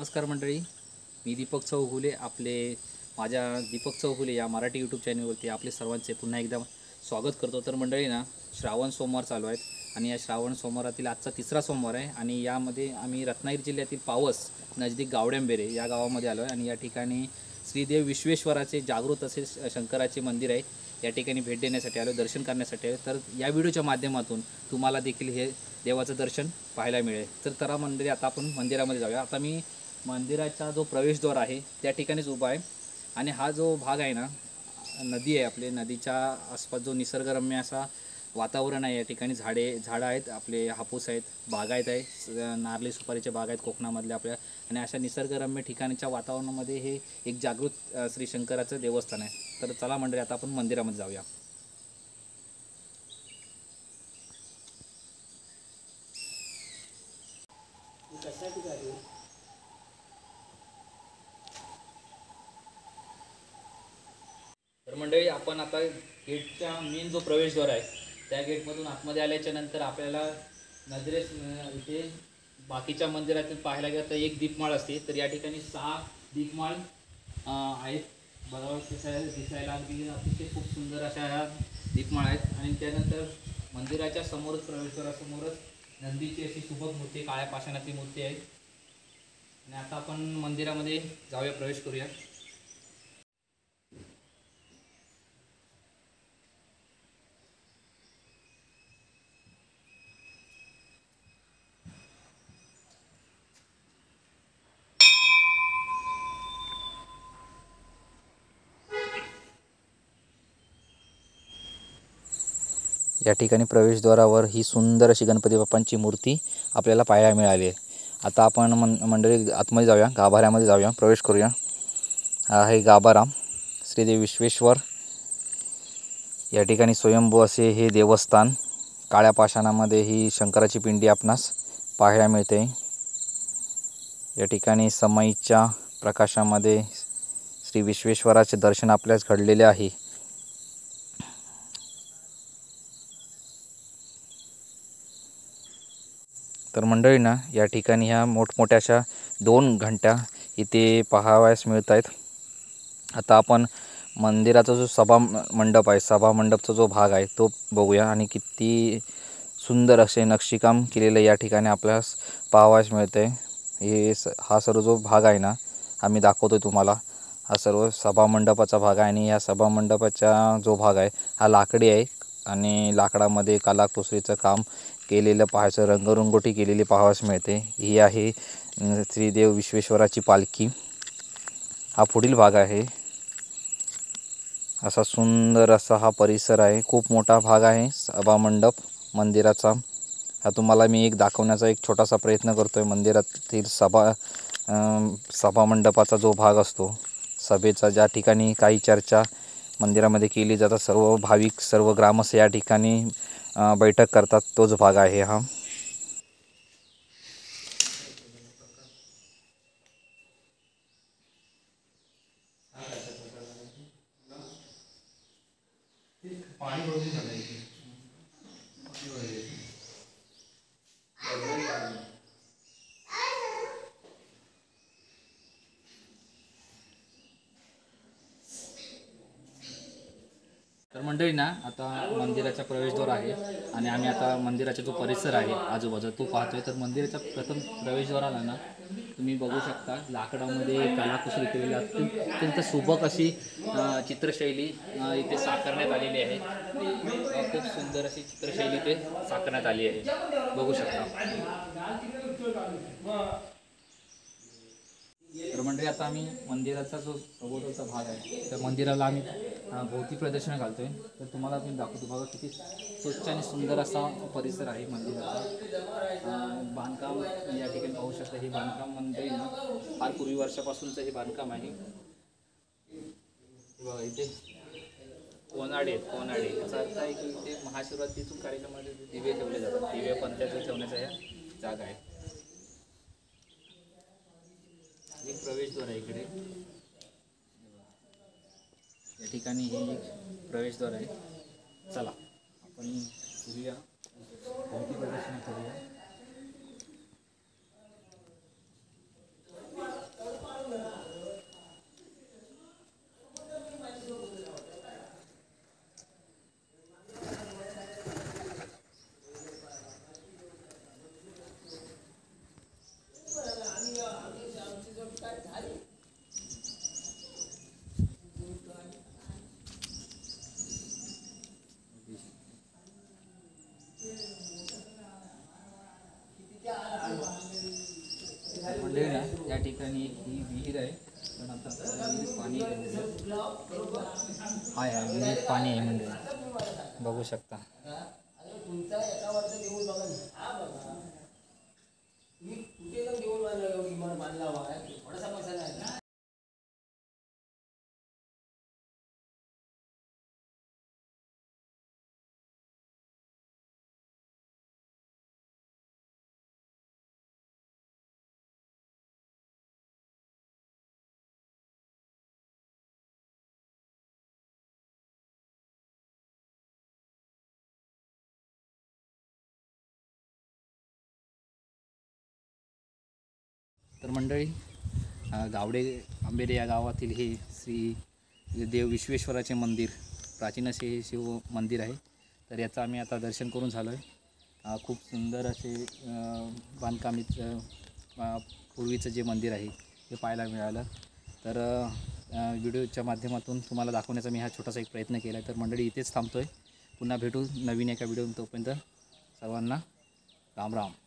नमस्कार मंडळी, मी दीपक चौगुले. माझ्या दीपक चौगुले या मराठी यूट्यूब चॅनलवरती आपले सर्वांचे पुन्हा एकदा स्वागत करतो. तर मंडळी ना, श्रावण सोमवार चालू आहेत आणि या श्रावण सोमवारातील आजचा तिसरा सोमवार आहे आणि यामध्ये आम्ही रत्नागिरी जिल्ह्यातील पावस नजदीक गावडेंबेरे या गावामध्ये आलो आहे आणि या ठिकाणी श्रीदेव विश्वेश्वराचे जागृत असे शंकराचे मंदिर आहे. या ठिकाणी भेट देण्यासाठी आलो, दर्शन करण्यासाठी आलो. तर या व्हिडिओच्या माध्यमातून तुम्हाला देखील हे देवाचं दर्शन पाहायला मिळेल. तर चला मंदिर आता आपण मंदिरामध्ये जाऊया. आता मी मंदिराचा जो प्रवेशद्वार आहे त्या ठिकाणीच उभा आहे आणि हा जो भाग आहे ना, नदी आहे. आपले नदीच्या आसपास जो निसर्गरम्य असा वातावरण आहे. या ठिकाणी झाडं आहेत, आपले हापूस आहेत, बागायत आहे, नारळी सुपारीच्या बाग आहेत कोकणामधल्या आपल्या. आणि अशा निसर्गरम्य ठिकाणच्या वातावरणामध्ये हे एक जागृत श्री शंकराचं देवस्थान आहे. तर चला मंडळी आता आपण मंदिरामध्ये जाऊया. तर मंडळी आपण आता गेटच्या मेन जो प्रवेशद्वार आहे त्या गेटमधून आतमध्ये आल्याच्या नंतर आपल्याला नजरेस इथे बाकीच्या मंदिरातील पाहायला गेलं तर एक दीपमाळ असते. तर या ठिकाणी 6 दीपमाळ आहेत. बघावं दिसायला अगदी अतिशय खूप सुंदर अशा ह्या दीपमाळ आहेत. आणि त्यानंतर मंदिराच्या समोरच प्रवेशद्वारासमोरच नंदीची अशी सुबक मूर्ती, काळ्या पाषाणाची मूर्ती आहे. आणि आता आपण मंदिरामध्ये जाऊया, प्रवेश करूया. या ठिकाणी प्रवेशद्वारावर ही सुंदर अशी गणपती बाप्पांची मूर्ती आपल्याला पाहायला मिळाली आहे. आता आपण मंडळी आतमध्ये जाऊया, गाभाऱ्यामध्ये जाऊया, प्रवेश करूया. हा आहे गाभारा, श्रीदेव विश्वेश्वर. या ठिकाणी स्वयंभू असे हे देवस्थान, काळ्या पाषाणामध्ये ही शंकराची पिंडी आपणास पाहायला मिळते. या ठिकाणी समईच्या प्रकाशामध्ये श्री विश्वेश्वराचे दर्शन आपल्यास घडलेले आहे. तर मंडळी ना, या ठिकाणी ह्या मोठमोठ्या अशा 2 घंटा इथे पाहावयास मिळत आहेत. आता आपण मंदिराचा जो सभा मंडप आहे, सभा मंडपचा जो भाग आहे तो बघूया. आणि किती सुंदर असे नक्षीकाम केलेलं या ठिकाणी आपल्यास पाहावयास मिळते. हा सर्व जो भाग आहे ना, आम्ही दाखवतोय तुम्हाला, हा सर्व सभा मंडपाचा भाग आहे. आणि या सभा मंडपाचा जो भाग आहे हा लाकडी आहे आणि लाकडामध्ये कलाकुसरीचं काम केलेलं पाहायचं, रंगरंगोटी केलेली पाहावयास मिळते. ही आहे श्रीदेव विश्वेश्वराची पालखी. हा पुढील भाग आहे. असा सुंदर असा हा परिसर आहे. खूप मोठा भाग आहे सभा मंडप मंदिराचा. हा तुम्हाला मी दाखवण्याचा एक छोटासा प्रयत्न करतो आहे. मंदिरातील सभा मंडपाचा जो भाग असतो, सभेचा, ज्या ठिकाणी काही चर्चा मंदिरामध्ये केली जातात, सर्व भाविक, सर्व ग्रामस्थ या ठिकाणी बैठक करतात, तोच भाग आहे हा. तर मंडळी ना, आता मंदिराचा प्रवेशद्वार आहे आणि आम्ही आता मंदिराचा जो परिसर आहे आजूबाजू तो पाहतोय. तर मंदिराच्या प्रथम प्रवेशद्वाराला ना तुम्ही बघू शकता, लाकडामध्ये कलाकुसरी केलेली अत्यंत सुबक अशी चित्रशैली इथे साकारण्यात आलेली आहे. खूप सुंदर अशी चित्रशैली इथे साकारण्यात आली आहे, बघू शकता. तर मंडळी आता आम्ही मंदिराचा जो सभोवतालचा भाग आहे त्या मंदिराला आम्ही भोवती प्रदर्शन घालतोय. तर तुम्हाला मी दाखवतो, बघा किती स्वच्छ आणि सुंदर असा परिसर आहे मंदिराचा. बांधकाम या ठिकाणी पाहू शकता. हे बांधकाम मंदिर ना फार पूर्वी वर्षापासूनचं हे बांधकाम आहे. बघा इथे कोनाडे याचा अर्थ आहे की इथे महाशिवरात्रीतून कार्यक्रमामध्ये दिवे ठेवले जातात. दिवे पंथाचं ठेवण्याचा ह्या जागा आहे. एक प्रवेशद्वार आहे इकडे, या ठिकाणी हे एक प्रवेशद्वार आहे. चला आपण फिरूया, भोवती प्रदर्शन करूया. ठिकाणी एक ही विहीर आहे, पण आता विहिरीत पाणी आहे, विहिरीत पाणी आहे मंडळी, बघू शकता. तर मंडळी, गावडे आंबेरे या गावातील हे श्री देव विश्वेश्वराचे मंदिर, प्राचीन असे हे शिव मंदिर आहे. तर याचं आम्ही आता दर्शन करून झालो आहे. खूप सुंदर असे बांधकामित पूर्वीचं जे मंदिर आहे ते पाहायला मिळालं. तर व्हिडिओच्या माध्यमातून तुम्हाला दाखवण्याचा मी हा छोटासा एक प्रयत्न केला आहे. तर मंडळी इथेच थांबतो आहे. पुन्हा भेटू नवीन एका व्हिडिओ. तोपर्यंत सर्वांना राम राम.